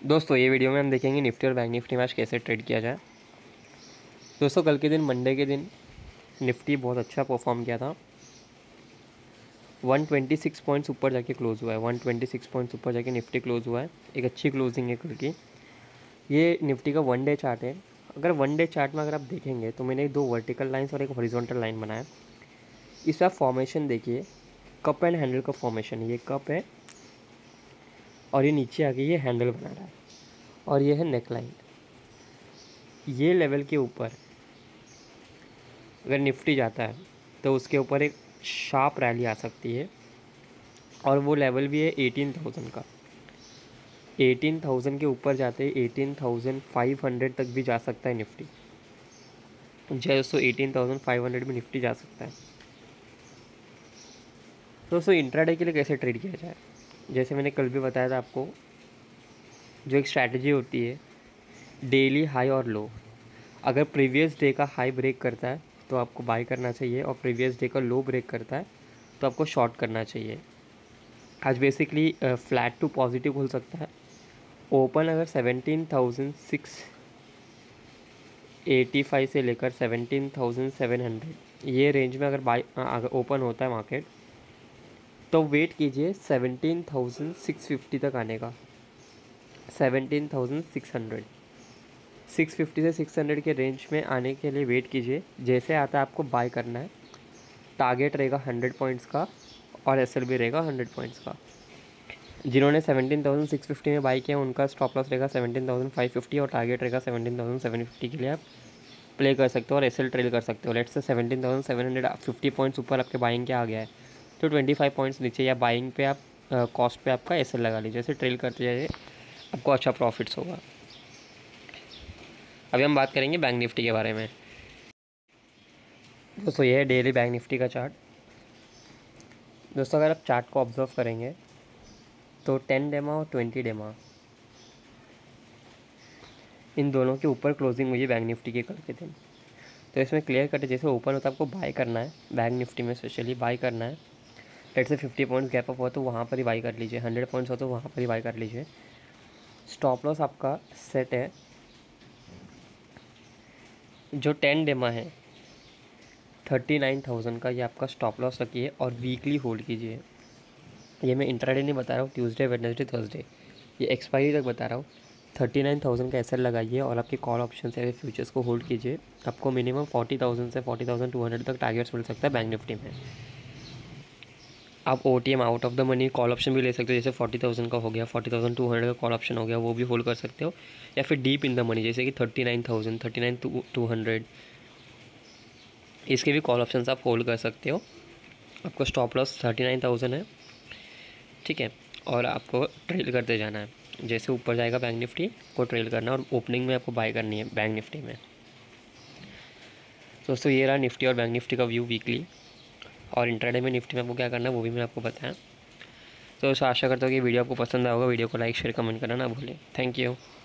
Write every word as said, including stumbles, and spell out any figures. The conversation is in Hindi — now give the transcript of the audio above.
दोस्तों ये वीडियो में हम देखेंगे निफ्टी और बैंक निफ्टी में आज कैसे ट्रेड किया जाए। दोस्तों कल के दिन मंडे के दिन निफ्टी बहुत अच्छा परफॉर्म किया था। एक सौ छब्बीस पॉइंट्स ऊपर जाके क्लोज हुआ है। एक सौ छब्बीस पॉइंट्स ऊपर जाके निफ्टी क्लोज हुआ है। एक अच्छी क्लोजिंग है कल की। ये निफ्टी का वन डे चार्ट है। अगर वन डे चार्ट में अगर आप देखेंगे तो मैंने दो वर्टिकल लाइन्स और एक हॉरिजॉन्टल लाइन बनाया। इस आप फॉर्मेशन देखिए, कप एंड हैंडल का फॉर्मेशन। ये कप है और ये नीचे आके ये हैंडल बना रहा है और ये है नेक लाइन। ये लेवल के ऊपर अगर निफ्टी जाता है तो उसके ऊपर एक शार्प रैली आ सकती है और वो लेवल भी है अठारह हज़ार का। अठारह हज़ार के ऊपर जाते ही अठारह हज़ार पाँच सौ तक भी जा सकता है निफ्टी। दोस्तों अठारह हज़ार पाँच सौ में निफ्टी जा सकता है। दोस्तों इंट्राडे के लिए कैसे ट्रेड किया जाए, जैसे मैंने कल भी बताया था आपको, जो एक स्ट्रैटेजी होती है डेली हाई और लो। अगर प्रीवियस डे का हाई ब्रेक करता है तो आपको बाय करना चाहिए और प्रीवियस डे का लो ब्रेक करता है तो आपको शॉर्ट करना चाहिए। आज बेसिकली फ्लैट टू पॉजिटिव खुल सकता है। ओपन अगर seventeen thousand six eighty five से लेकर सेवनटीन थाउजेंड सेवन हंड्रेड ये रेंज में अगर बाय अगर ओपन होता है मार्केट तो वेट कीजिए सेवनटीन थाउजेंड सिक्स फिफ्टी तक आने का। Seventeen thousand six hundred six fifty से सिक्स हंड्रेड के रेंज में आने के लिए वेट कीजिए। जैसे आता है आपको बाय करना है। टारगेट रहेगा हंड्रेड पॉइंट्स का और एस एल भी रहेगा हंड्रेड पॉइंट्स का। जिन्होंने सेवनटीन थाउजेंड सिक्स फिफ्टी में बाय किया उनका स्टॉप लॉस रहेगा सेवनटीन थाउजेंड फाइव फिफ्टी और टारगेट रहेगा सेवनटीन थाउजेंड सेवन फिफ्टी के लिए आप प्ले कर सकते हो और एस एल ट्रेल कर सकते हो। लेट्स से seventeen thousand seven hundred fifty points ऊपर आपके बाइंग के आ गया है तो ट्वेंटी फाइव पॉइंट्स नीचे या बाइंग पे आप कॉस्ट पे आपका एस एल लगा लीजिए। ऐसे ट्रेल करते जाइए, आपको अच्छा प्रॉफिट्स होगा। अभी हम बात करेंगे बैंक निफ्टी के बारे में। दोस्तों ये है डेली बैंक निफ्टी का चार्ट। दोस्तों अगर आप चार्ट को ऑब्जर्व करेंगे तो टेन डेमा और ट्वेंटी डेमा इन दोनों के ऊपर क्लोजिंग हुई है बैंक निफ्टी के कल के दिन। तो इसमें क्लियर कट है, जैसे ओपन होता है आपको बाय करना है। बैंक निफ्टी में स्पेशली बाय करना है। लेट से फिफ्टी पॉइंट्स गैप अप हो तो वहाँ पर ही बाय कर लीजिए। हंड्रेड पॉइंट्स हो तो वहाँ पर ही बाय कर लीजिए। स्टॉप लॉस आपका सेट है जो टेन डेमा है थर्टी नाइन थाउजेंड का, ये आपका स्टॉप लॉस रखिए और वीकली होल्ड कीजिए। ये मैं इंट्राडे नहीं बता रहा हूँ, ट्यूसडे वेडनेसडे थर्सडे, ये एक्सपायरी तक बता रहा हूँ। थर्टी नाइन थाउजेंड का एसएल लगाइए और आपके कॉल ऑप्शन से फ्यूचर्स को होल्ड कीजिए। आपको मिनिमम फोर्टी थाउजेंड से फोर्टी थाउजेंड टू हंड्रेड तक टारगेट्स मिल सकता है बैंक निफ्टी में। आप O T M out of the money call option भी ले सकते हो, जैसे फोर्टी थाउजेंड का हो गया, फोर्टी थाउजेंड टू हंड्रेड का कॉल ऑप्शन हो गया, वो भी होल्ड कर सकते हो। या फिर डीप इन द मनी जैसे कि thirty nine thousand thirty nine two hundred इसके भी कॉल ऑप्शन आप होल्ड कर सकते हो। आपको stop loss thirty nine thousand है, ठीक है, और आपको ट्रेल करते जाना है। जैसे ऊपर जाएगा बैंक निफ्टी को ट्रेल करना और ओपनिंग में आपको बाय करनी है बैंक निफ्टी में। दोस्तों ये रहा निफ्टी और बैंक निफ्टी का व्यू वीकली, और इंट्राडे में निफ्टी में आपको क्या करना है वो भी मैंने आपको बताया। तो आशा करता हूँ कि वीडियो आपको पसंद आएगा। वीडियो को लाइक शेयर कमेंट करना ना भूलें। Thank you.